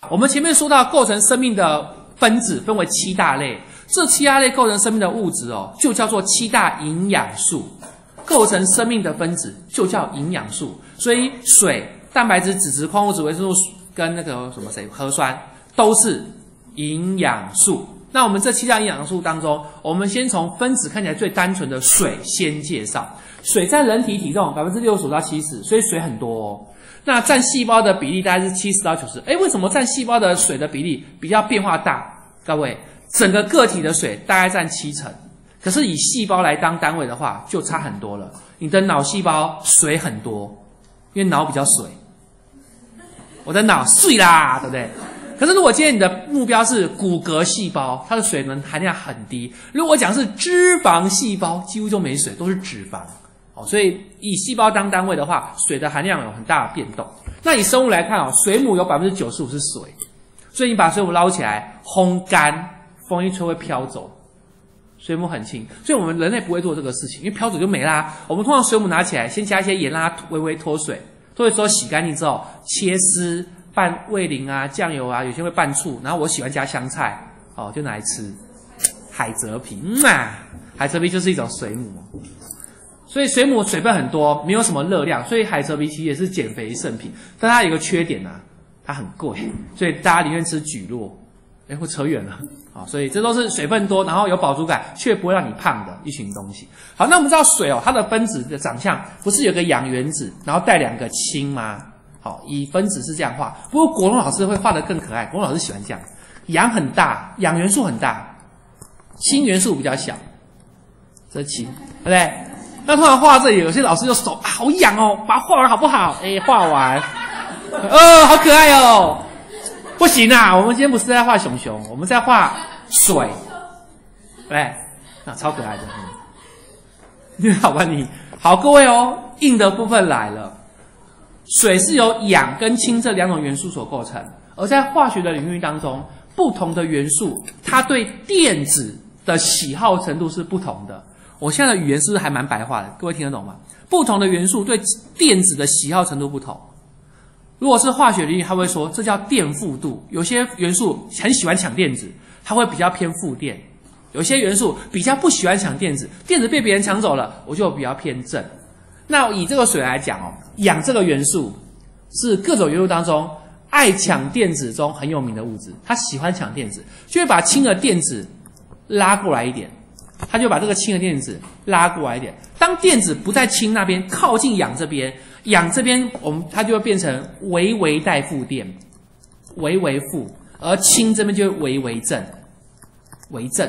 我们前面说到构成生命的分子分为7大类，这7大类构成生命的物质哦，就叫做7大营养素。构成生命的分子就叫营养素，所以水、蛋白质、脂质、矿物质、维生素跟那个核酸都是营养素。那我们这7大营养素当中，我们先从分子看起来最单纯的水先介绍。水占人体体重65%到70%，所以水很多哦。那占细胞的比例大概是70到90%。为什么占细胞的水的比例比较变化大？各位，整个个体的水大概占70%，可是以细胞来当单位的话，就差很多了。你的脑细胞水很多，因为脑比较水。我的脑碎啦，对不对？可是如果今天你的目标是骨骼细胞，它的水能含量很低。如果讲是脂肪细胞，几乎就没水，都是脂肪。所以以细胞当单位的话，水的含量有很大的变动。那以生物来看水母有95%是水，所以你把水母捞起来烘干，风一吹会飘走，水母很轻。所以我们人类不会做这个事情，因为飘走就没啦。我们通常水母拿起来，先加一些盐让它微微脱水，脱水之后洗干净之后切丝，拌味淋啊、酱油啊，有些会拌醋，然后我喜欢加香菜，就拿来吃。海蜇皮，海蜇皮就是一种水母。所以水母水分很多，没有什么热量，所以海蜇皮其实也是减肥圣品。但它有一个缺点它很贵，所以大家宁愿吃蒟蒻。会扯远了所以这都是水分多，然后有饱足感，却不会让你胖的一群东西。好，那我们知道水它的分子的长相不是有个氧原子，然后带2个氢吗？好，以分子是这样画。不过国龙老师会画得更可爱，国龙老师喜欢这样，氧很大，氧元素很大，氢元素比较小，这是氢，对不对？那通常画到这里，有些老师就手好痒把它画完好不好？画完，好可爱哦。不行我们今天不是在画熊熊，我们在画水，对，超可爱的。好吧好，各位硬的部分来了。水是由氧跟氢这2种元素所构成，而在化学的领域当中，不同的元素它对电子的喜好程度是不同的。我现在的语言是不是还蛮白话的？各位听得懂吗？不同的元素对电子的喜好程度不同。如果是化学领域，他会说这叫电负度。有些元素很喜欢抢电子，它会比较偏负电；有些元素比较不喜欢抢电子，电子被别人抢走了，我就比较偏正。那以这个水来讲氧这个元素是各种元素当中爱抢电子中很有名的物质，它喜欢抢电子，就会把氢的电子拉过来一点。它就把这个氢的电子拉过来一点。当电子不在氢那边，靠近氧这边，氧这边它就会变成微微带负电，微微负，而氢这边就会微微正，微正。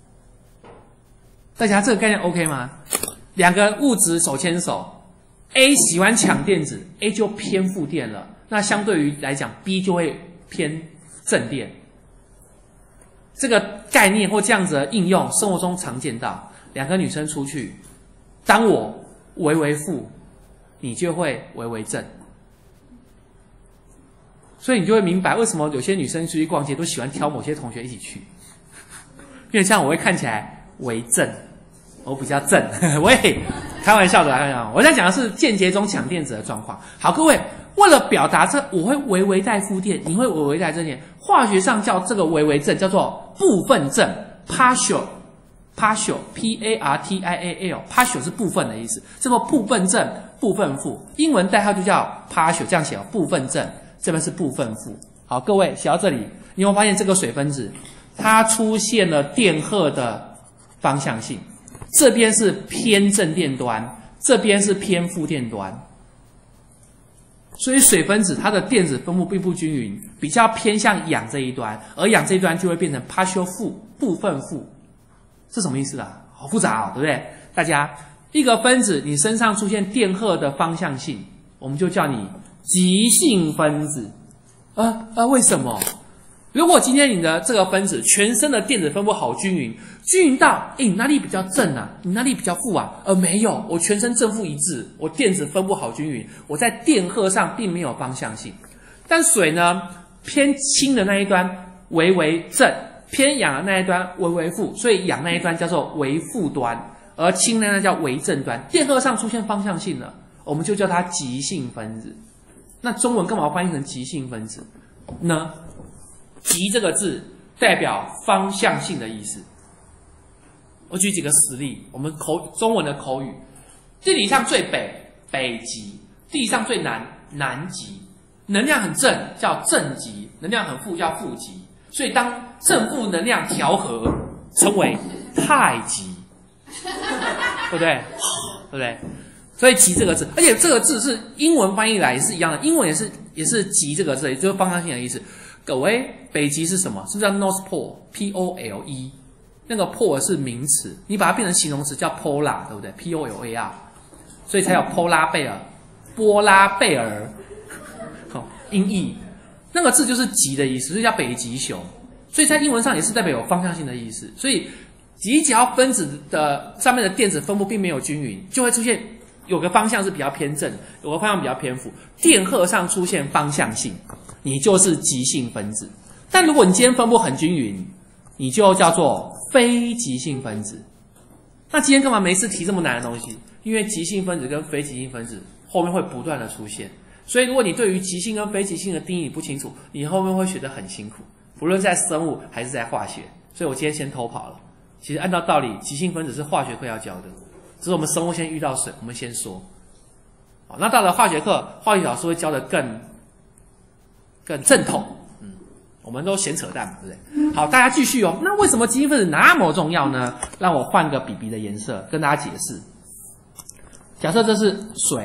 大家这个概念 OK 吗？2个物质手牵手 ，A 喜欢抢电子 ，A 就偏负电了。那相对于来讲 ，B 就会偏正电。这个概念或这样子的应用，生活中常见到。2个女生出去，当我微微负，你就会微微正。所以你就会明白为什么有些女生出去逛街都喜欢挑某些同学一起去，因为这样我会看起来微正，我比较正。喂，开玩笑的，开玩笑。我在讲的是间接中抢电子的状况。好，各位，为了表达这我会微微带负电，你会微微带正电，化学上叫这个微微正叫做部分正 （partial）。partial P-A-R-T-I-A-L partial 是部分的意思，这个部分正部分负，英文代号就叫 partial， 这样写部分正，这边是部分负。好，各位写到这里，你会发现这个水分子它出现了电荷的方向性，这边是偏正电端，这边是偏负电端，所以水分子它的电子分布并不均匀，比较偏向氧这一端，而氧这一端就会变成 partial 负，部分负。这什么意思啊？好复杂对不对？大家，一个分子你身上出现电荷的方向性，我们就叫你极性分子。为什么？如果今天你的这个分子全身的电子分布好均匀，均匀到你哪里比较正啊？你哪里比较负啊？没有，我全身正负一致，我电子分布好均匀，我在电荷上并没有方向性。但水呢，偏氢的那一端微微正。偏氧的那一端微微负，所以氧那一端叫做微负端，而氢那一端叫微正端。电荷上出现方向性了，我们就叫它极性分子。那中文干嘛翻译成极性分子呢？ 极这个字代表方向性的意思。我举几个实例，我们中文的口语，地理上最北，北极；地理上最南，南极。能量很正叫正极，能量很负叫负极。所以当正负能量调和，称为太极，对不对？对不对？所以极这个字，而且这个字是英文翻译来也是一样的，英文也是极这个字，也就是方向性的意思。各位，北极是什么？是不是叫 North Pole P-O-L-E？ 那个 pole 是名词，你把它变成形容词叫 polar， 对不对 ？P-O-L-A-R， 所以才有 polar bear， 波拉贝尔。好，音译那个字就是极的意思，所以叫北极熊。所以在英文上也是代表有方向性的意思。所以极角分子的上面的电子分布并没有均匀，就会出现有个方向是比较偏正，有个方向比较偏负。电荷上出现方向性，你就是极性分子。但如果你今天分布很均匀，你就叫做非极性分子。那今天干嘛没事提这么难的东西？因为极性分子跟非极性分子后面会不断的出现，所以如果你对于极性跟非极性的定义不清楚，你后面会学得很辛苦，不论在生物还是在化学。所以我今天先偷跑了。其实按照道理，极性分子是化学课要教的，只是我们生物先遇到水，我们先说。好，那到了化学课，化学老师会教得更正统。我们都闲扯淡嘛，对不对？好，大家继续哦。那为什么极性分子那么重要呢？让我换个笔的颜色跟大家解释。假设这是水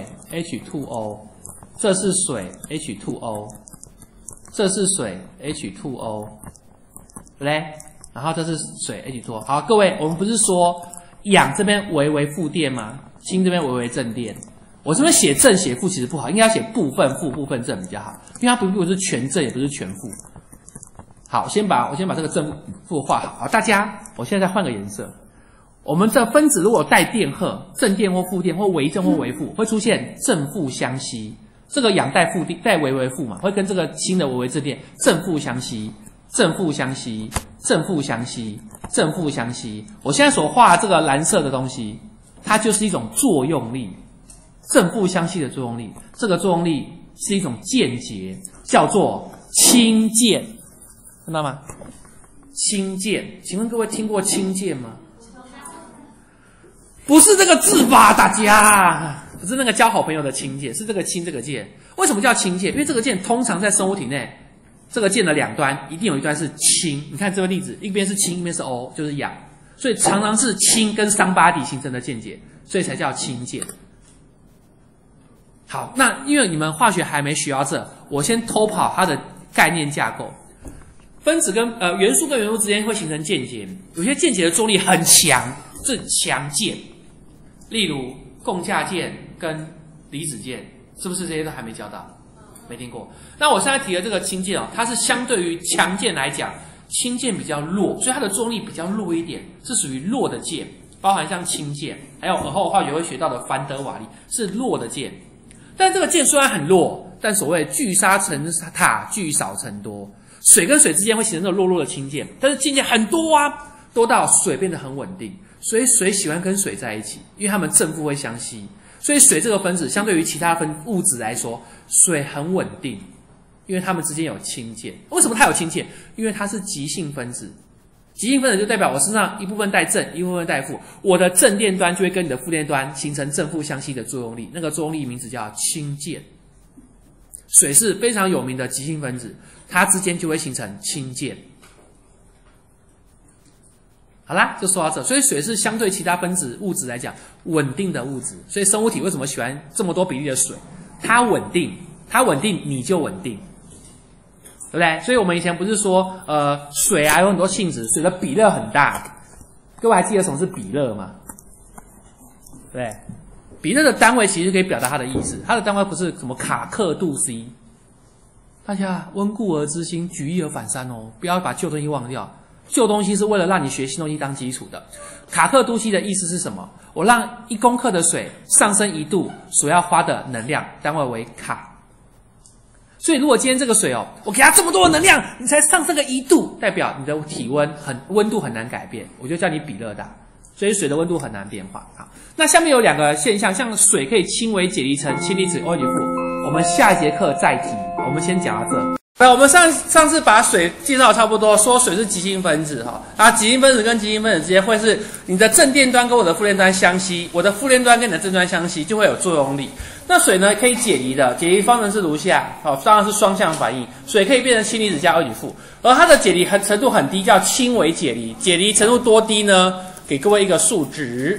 H2O， 这是水 H2O， 这是水 H2O， 对不对？然后这是水 H2O。好，各位，我们不是说氧这边为负电吗？氢这边为正电。我这边写正写负其实不好，应该要写部分负部分正比较好，因为它不是全正也不是全负。好，我先把这个正负画好。好，大家，我现在再换个颜色。我们这分子如果带电荷，正电或负电或为正或为负，会出现正负相吸。这个氧带负电带为负嘛，会跟这个氢的为正电正负相吸，正负相吸，正负相吸，正负相吸。我现在所画这个蓝色的东西，它就是一种作用力，正负相吸的作用力。这个作用力是一种键结，叫做氢键。看到吗？氢键，请问各位听过氢键吗？不是这个字吧，大家，不是那个交好朋友的氢键，是这个氢这个键。为什么叫氢键？因为这个键通常在生物体内，这个键的两端一定有一端是氢。你看这个例子，一边是氢，一边是 O， 就是氧，所以常常是氢跟somebody形成的键结，所以才叫氢键。好，那因为你们化学还没学到这，我先偷跑它的概念架构。分子跟元素跟元素之间会形成键结，有些键结的作用力很强，是强键。例如共价键跟离子键，是不是这些都还没教到？没听过。那我现在提的这个氢键它是相对于强键来讲，氢键比较弱，所以它的作用力比较弱一点，是属于弱的键，包含像氢键，还有而后化学会学到的凡德瓦利是弱的键。但这个键虽然很弱，但所谓聚沙成塔，聚少成多。水跟水之间会形成这种弱弱的氢键，但是氢键很多啊，多到水变得很稳定，所以水喜欢跟水在一起，因为它们正负会相吸，所以水这个分子相对于其他物质来说，水很稳定，因为它们之间有氢键。为什么它有氢键？因为它是极性分子，极性分子就代表我身上一部分带正，一部分带负，我的正电端就会跟你的负电端形成正负相吸的作用力，那个作用力名字叫氢键。水是非常有名的极性分子，它之间就会形成氢键。好啦，就说到这。所以水是相对其他分子物质来讲稳定的物质，所以生物体为什么喜欢这么多比例的水？它稳定，它稳定你就稳定，对不对？所以我们以前不是说水啊有很多性质，水的比热很大，各位还记得什么是比热吗？对。比热的单位其实可以表达它的意思，它的单位不是什么卡克度 C。大家温故而知新，举一而反三哦，不要把旧东西忘掉。旧东西是为了让你学新东西当基础的。卡克度 C 的意思是什么？我让1公克的水上升1度，所要花的能量单位为卡。所以如果今天这个水我给它这么多的能量，你才上升个1度，代表你的体温度很难改变，我就叫你比热大。所以水的温度很难变化。好，那下面有2个现象，像水可以轻微解离成氢离子、OH负，我们下一节课再提。我们先讲到这。 那我们上次把水介绍差不多，说水是极性分子哈，啊，极性分子跟极性分子之间会是你的正电端跟我的负电端相吸，我的负电端跟你的正端相吸，就会有作用力。那水呢可以解离的，解离方程式如下，好，当然是双向反应，水可以变成氢离子加二铝负，而它的解离程度很低，叫轻微解离，解离程度多低呢？给各位一个数值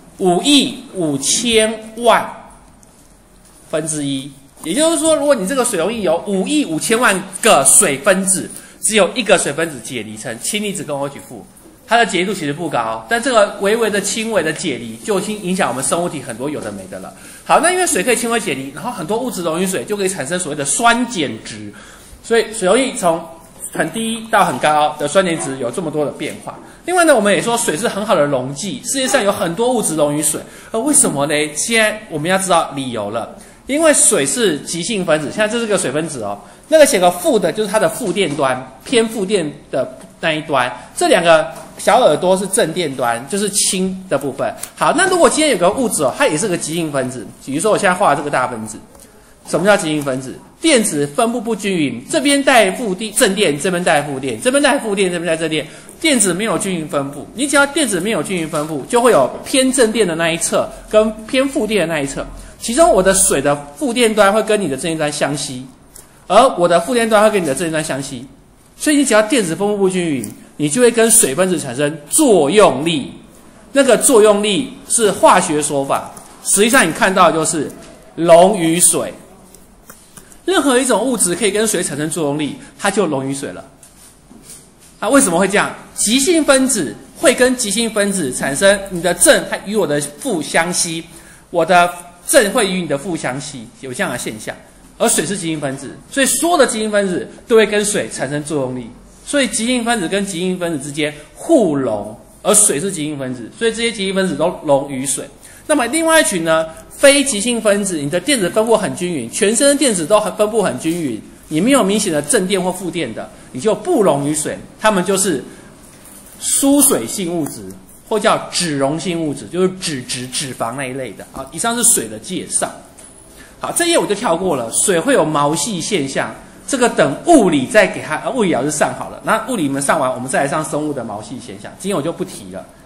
，5亿5000万分之一。也就是说，如果你这个水溶液有5亿5000万个水分子，只有一个水分子解离成氢离子跟 OH 负，它的解离度其实不高，但这个微微的轻微的解离就已经影响我们生物体很多有的没的了。好，那因为水可以轻微解离，然后很多物质溶于水就可以产生所谓的酸碱值，所以水溶液从很低到很高的酸碱值有这么多的变化。另外呢，我们也说水是很好的溶剂，世界上有很多物质溶于水，而为什么呢？现在我们要知道理由了。因为水是极性分子，现在这是个水分子哦，那个写个负的就是它的负电端，偏负电的那一端，这两个小耳朵是正电端，就是氢的部分。好，那如果今天有个物质哦，它也是个极性分子，比如说我现在画的这个大分子，什么叫极性分子？电子分布不均匀，这边带负正电，这边带负电，这边带负电，这边带正电，电子没有均匀分布。你只要电子没有均匀分布，就会有偏正电的那一侧跟偏负电的那一侧。其中我的水的负电端会跟你的正电端相吸，而我的负电端会跟你的正电端相吸，所以你只要电子分布不均匀，你就会跟水分子产生作用力。那个作用力是化学说法，实际上你看到的就是溶于水。任何一种物质可以跟水产生作用力，它就溶于水了。啊，为什么会这样？极性分子会跟极性分子产生你的正它与我的负相吸，我的正会与你的负相吸，有这样的现象。而水是极性分子，所以所有的极性分子都会跟水产生作用力。所以极性分子跟极性分子之间互溶，而水是极性分子，所以这些极性分子都溶于水。那么另外一群呢，非极性分子，你的电子分布很均匀，全身的电子都分布很均匀，你没有明显的正电或负电的，你就不溶于水，它们就是疏水性物质。或叫脂溶性物质，就是脂肪那一类的。好，以上是水的介绍。好，这页我就跳过了。水会有毛细现象，这个等物理再给它，物理老师上好了。那物理你们上完，我们再来上生物的毛细现象。今天我就不提了。